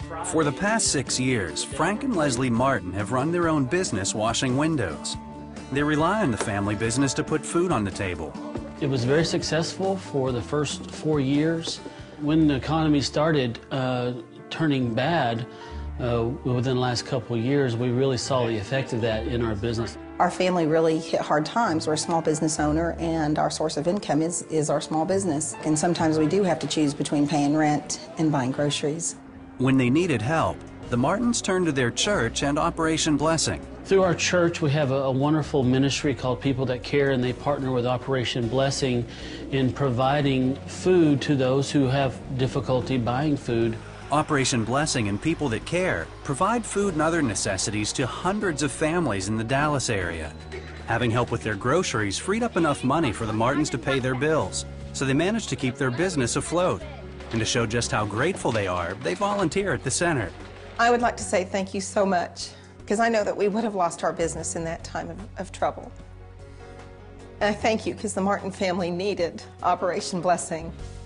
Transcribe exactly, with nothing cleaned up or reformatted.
For the past six years, Frank and Leslie Martin have run their own business washing windows. They rely on the family business to put food on the table. It was very successful for the first four years. When the economy started uh, turning bad, uh, within the last couple of years, we really saw the effect of that in our business. Our family really hit hard times. We're a small business owner, and our source of income is, is our small business. And sometimes we do have to choose between paying rent and buying groceries. When they needed help, the Martins turned to their church and Operation Blessing. Through our church, we have a, a wonderful ministry called People That Care, and they partner with Operation Blessing in providing food to those who have difficulty buying food. Operation Blessing and People That Care provide food and other necessities to hundreds of families in the Dallas area. Having help with their groceries freed up enough money for the Martins to pay their bills, so they managed to keep their business afloat. And to show just how grateful they are, they volunteer at the center. I would like to say thank you so much, because I know that we would have lost our business in that time of, of trouble. And I thank you because the Martin family needed Operation Blessing.